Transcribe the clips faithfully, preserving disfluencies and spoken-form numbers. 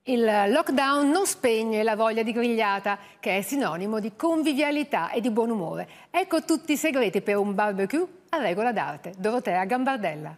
Il lockdown non spegne la voglia di grigliata, che è sinonimo di convivialità e di buon umore. Ecco tutti i segreti per un barbecue a regola d'arte. Dorotea Gambardella.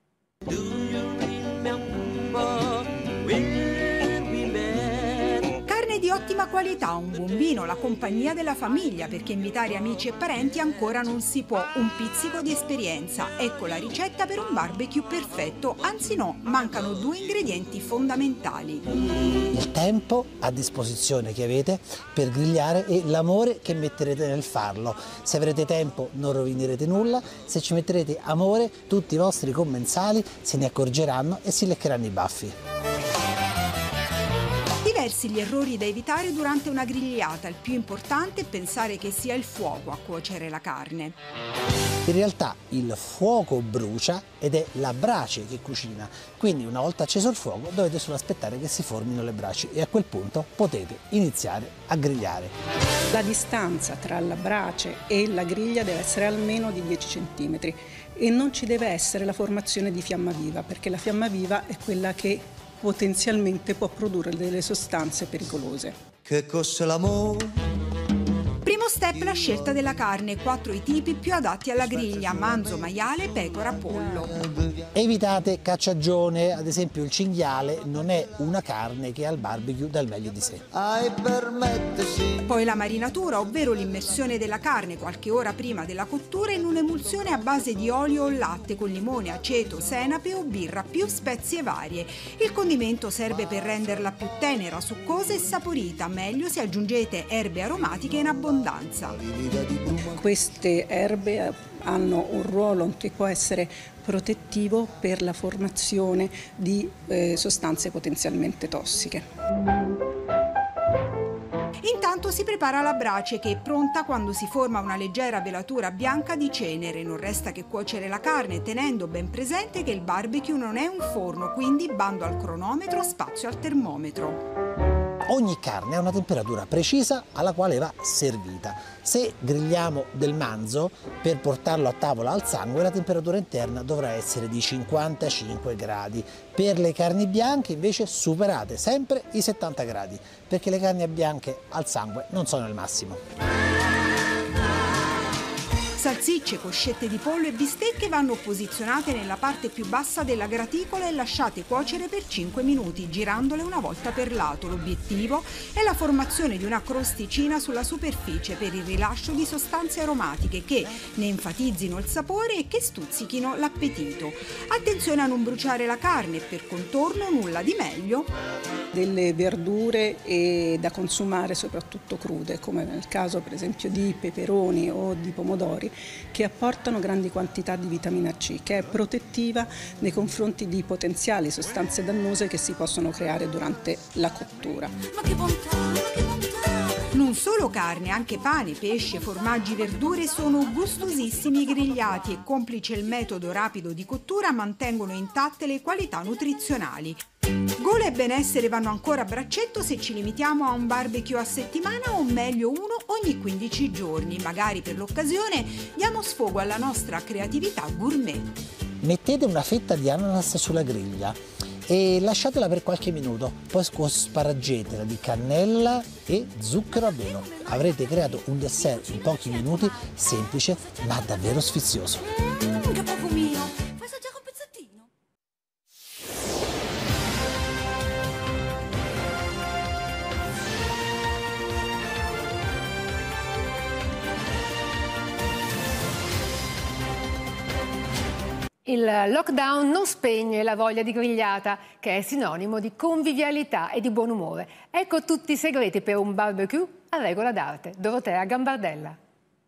Carne di ottima qualità, un buon vino, la compagnia della famiglia, perché invitare amici e parenti ancora non si può, un pizzico di esperienza. Ecco la ricetta per un barbecue perfetto, anzi no, mancano due ingredienti fondamentali. Il tempo a disposizione che avete per grigliare e l'amore che metterete nel farlo. Se avrete tempo non rovinerete nulla, se ci metterete amore tutti i vostri commensali se ne accorgeranno e si leccheranno i baffi. Diversi gli errori da evitare durante una grigliata, il più importante è pensare che sia il fuoco a cuocere la carne. In realtà il fuoco brucia ed è la brace che cucina, quindi una volta acceso il fuoco dovete solo aspettare che si formino le braci e a quel punto potete iniziare a grigliare. La distanza tra la brace e la griglia deve essere almeno di dieci centimetri e non ci deve essere la formazione di fiamma viva, perché la fiamma viva è quella che potenzialmente può produrre delle sostanze pericolose. Che cos'è l'amore? Primo step, la scelta della carne, quattro i tipi più adatti alla griglia: manzo, maiale, pecora, pollo. Evitate cacciagione, ad esempio il cinghiale non è una carne che al barbecue dà il meglio di sé. Poi la marinatura, ovvero l'immersione della carne qualche ora prima della cottura in un'emulsione a base di olio o latte con limone, aceto, senape o birra, più spezie varie. Il condimento serve per renderla più tenera, succosa e saporita, meglio se aggiungete erbe aromatiche in abbondanza. Queste erbe hanno un ruolo che può essere protettivo per la formazione di eh, sostanze potenzialmente tossiche. Intanto si prepara la brace, che è pronta quando si forma una leggera velatura bianca di cenere. Non resta che cuocere la carne, tenendo ben presente che il barbecue non è un forno, quindi bando al cronometro, spazio al termometro. Ogni carne ha una temperatura precisa alla quale va servita. Se grigliamo del manzo, per portarlo a tavola al sangue la temperatura interna dovrà essere di cinquantacinque gradi. Per le carni bianche invece superate sempre i settanta gradi, perché le carni bianche al sangue non sono il massimo. Salsicce, coscette di pollo e bistecche vanno posizionate nella parte più bassa della graticola e lasciate cuocere per cinque minuti, girandole una volta per lato. L'obiettivo è la formazione di una crosticina sulla superficie per il rilascio di sostanze aromatiche che ne enfatizzino il sapore e che stuzzichino l'appetito. Attenzione a non bruciare la carne, per contorno nulla di meglio delle verdure e da consumare soprattutto crude, come nel caso per esempio di peperoni o di pomodori, che apportano grandi quantità di vitamina C, che è protettiva nei confronti di potenziali sostanze dannose che si possono creare durante la cottura. Ma che bontà, ma che bontà! Non solo carne, anche pane, pesce, formaggi, verdure sono gustosissimi grigliati e, complice il metodo rapido di cottura, mantengono intatte le qualità nutrizionali. Gola e benessere vanno ancora a braccetto se ci limitiamo a un barbecue a settimana, o meglio uno ogni quindici giorni. Magari per l'occasione diamo sfogo alla nostra creatività gourmet. Mettete una fetta di ananas sulla griglia e lasciatela per qualche minuto, poi sparaggetela di cannella e zucchero a velo. Avrete creato un dessert in pochi minuti, semplice ma davvero sfizioso. Mm, che profumino! Fai assaggiare un pezzettino? Il lockdown non spegne la voglia di grigliata, che è sinonimo di convivialità e di buon umore. Ecco tutti i segreti per un barbecue a regola d'arte. Dorotea Gambardella.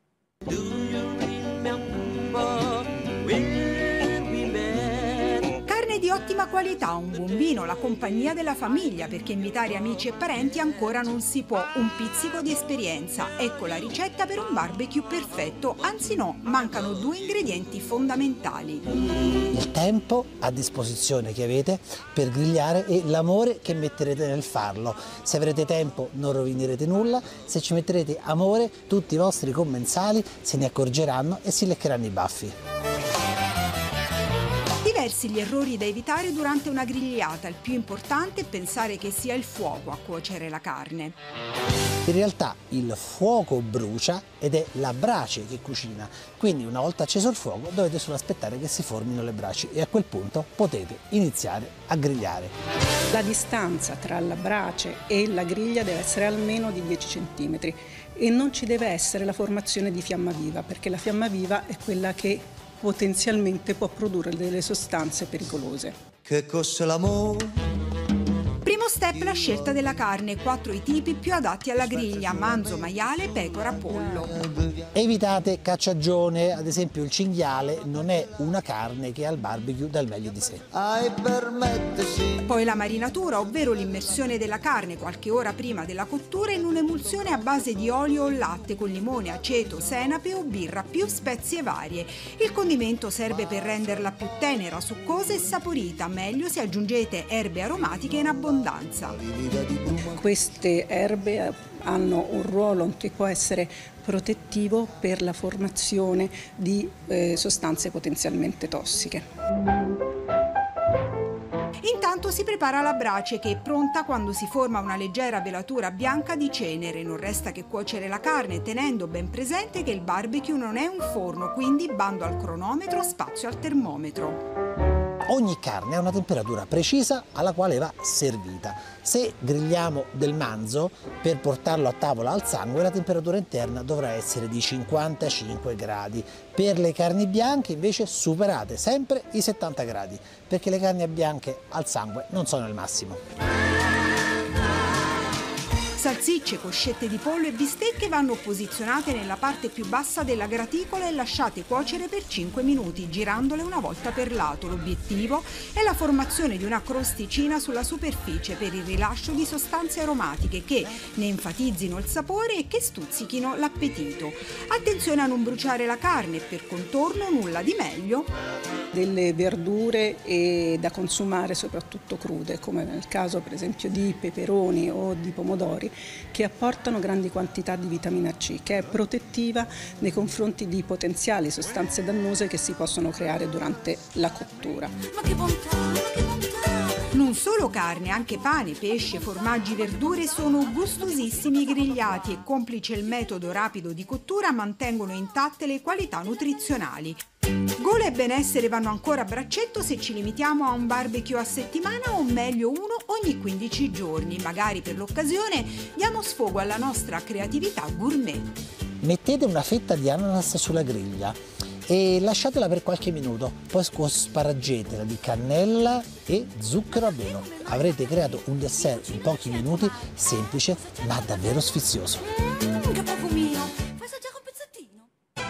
Di ottima qualità, un buon vino, la compagnia della famiglia, perché invitare amici e parenti ancora non si può, un pizzico di esperienza. Ecco la ricetta per un barbecue perfetto, anzi no, mancano due ingredienti fondamentali. Il tempo a disposizione che avete per grigliare e l'amore che metterete nel farlo. Se avrete tempo non rovinerete nulla, se ci metterete amore tutti i vostri commensali se ne accorgeranno e si leccheranno i baffi. Diversi diversi gli errori da evitare durante una grigliata. Il più importante è pensare che sia il fuoco a cuocere la carne. In realtà il fuoco brucia ed è la brace che cucina, quindi una volta acceso il fuoco dovete solo aspettare che si formino le braci e a quel punto potete iniziare a grigliare. La distanza tra la brace e la griglia deve essere almeno di dieci centimetri e non ci deve essere la formazione di fiamma viva, perché la fiamma viva è quella che potenzialmente può produrre delle sostanze pericolose. Che cos'è l'amore? Primo step, la scelta della carne, quattro i tipi più adatti alla griglia: manzo, maiale, pecora, pollo. Evitate cacciagione, ad esempio il cinghiale non è una carne che al barbecue dà il meglio di sé. Poi la marinatura, ovvero l'immersione della carne qualche ora prima della cottura in un'emulsione a base di olio o latte con limone, aceto, senape o birra, più spezie varie. Il condimento serve per renderla più tenera, succosa e saporita, meglio se aggiungete erbe aromatiche in abbondanza. Queste erbe hanno un ruolo che può essere protettivo per la formazione di eh, sostanze potenzialmente tossiche. Intanto si prepara la brace, che è pronta quando si forma una leggera velatura bianca di cenere. Non resta che cuocere la carne, tenendo ben presente che il barbecue non è un forno, quindi bando al cronometro, spazio al termometro. Ogni carne ha una temperatura precisa alla quale va servita. Se grigliamo del manzo, per portarlo a tavola al sangue la temperatura interna dovrà essere di cinquantacinque gradi. Per le carni bianche invece superate sempre i settanta gradi, perché le carni bianche al sangue non sono il massimo. Salsicce, coscette di pollo e bistecche vanno posizionate nella parte più bassa della graticola e lasciate cuocere per cinque minuti, girandole una volta per lato. L'obiettivo è la formazione di una crosticina sulla superficie per il rilascio di sostanze aromatiche che ne enfatizzino il sapore e che stuzzichino l'appetito. Attenzione a non bruciare la carne, per contorno nulla di meglio delle verdure e da consumare soprattutto crude, come nel caso per esempio di peperoni o di pomodori, che apportano grandi quantità di vitamina C, che è protettiva nei confronti di potenziali sostanze dannose che si possono creare durante la cottura. Ma che bontà, che bontà! Non solo carne, anche pane, pesce, formaggi, verdure sono gustosissimi grigliati e, complice il metodo rapido di cottura, mantengono intatte le qualità nutrizionali. Gola e benessere vanno ancora a braccetto se ci limitiamo a un barbecue a settimana, o meglio uno ogni quindici giorni. Magari per l'occasione diamo sfogo alla nostra creatività gourmet. Mettete una fetta di ananas sulla griglia e lasciatela per qualche minuto, poi sparaggetela di cannella e zucchero a velo. Avrete creato un dessert in pochi minuti, semplice ma davvero sfizioso. Mmm, che profumino! Fai assaggiare un pezzettino?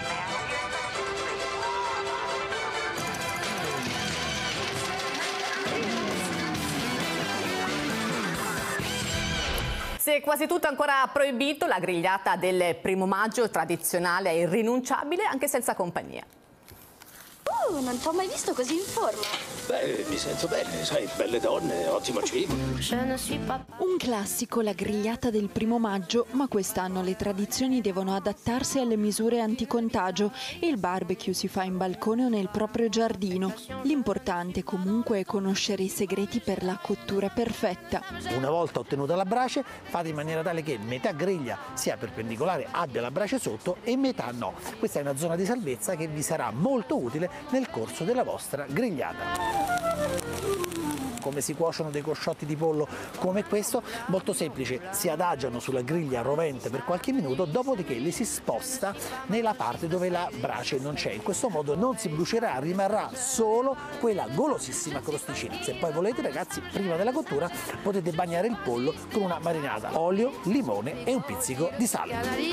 Se è quasi tutto ancora proibito, la grigliata del primo maggio tradizionale e irrinunciabile anche senza compagnia. Oh, non ti ho mai visto così in forma. Beh, mi sento bene, sai, belle donne, ottimo cibo. Un classico, la grigliata del primo maggio, ma quest'anno le tradizioni devono adattarsi alle misure anticontagio e il barbecue si fa in balcone o nel proprio giardino. L'importante comunque è conoscere i segreti per la cottura perfetta. Una volta ottenuta la brace, fate in maniera tale che metà griglia sia perpendicolare, abbia la brace sotto, e metà no. Questa è una zona di salvezza che vi sarà molto utile nel corso della vostra grigliata. Come si cuociono dei cosciotti di pollo come questo? Molto semplice, si adagiano sulla griglia rovente per qualche minuto, dopodiché li si sposta nella parte dove la brace non c'è. In questo modo non si brucerà, rimarrà solo quella golosissima crosticina. Se poi volete, ragazzi, prima della cottura potete bagnare il pollo con una marinata, olio, limone e un pizzico di sale.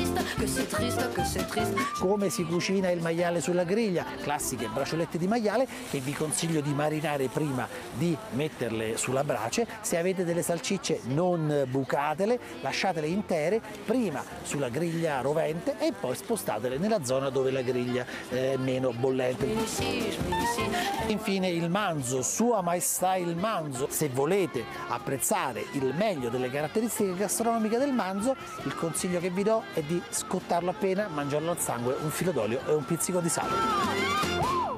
Come si cucina il maiale sulla griglia? Classiche braciolette di maiale che vi consiglio di marinare prima di metterle sulla brace. Se avete delle salsicce non bucatele, lasciatele intere prima sulla griglia rovente e poi spostatele nella zona dove la griglia è meno bollente. Infine il manzo, Sua Maestà il manzo. Se volete apprezzare il meglio delle caratteristiche gastronomiche del manzo, il consiglio che vi do è di scottarlo appena, mangiarlo al sangue, un filo d'olio e un pizzico di sale.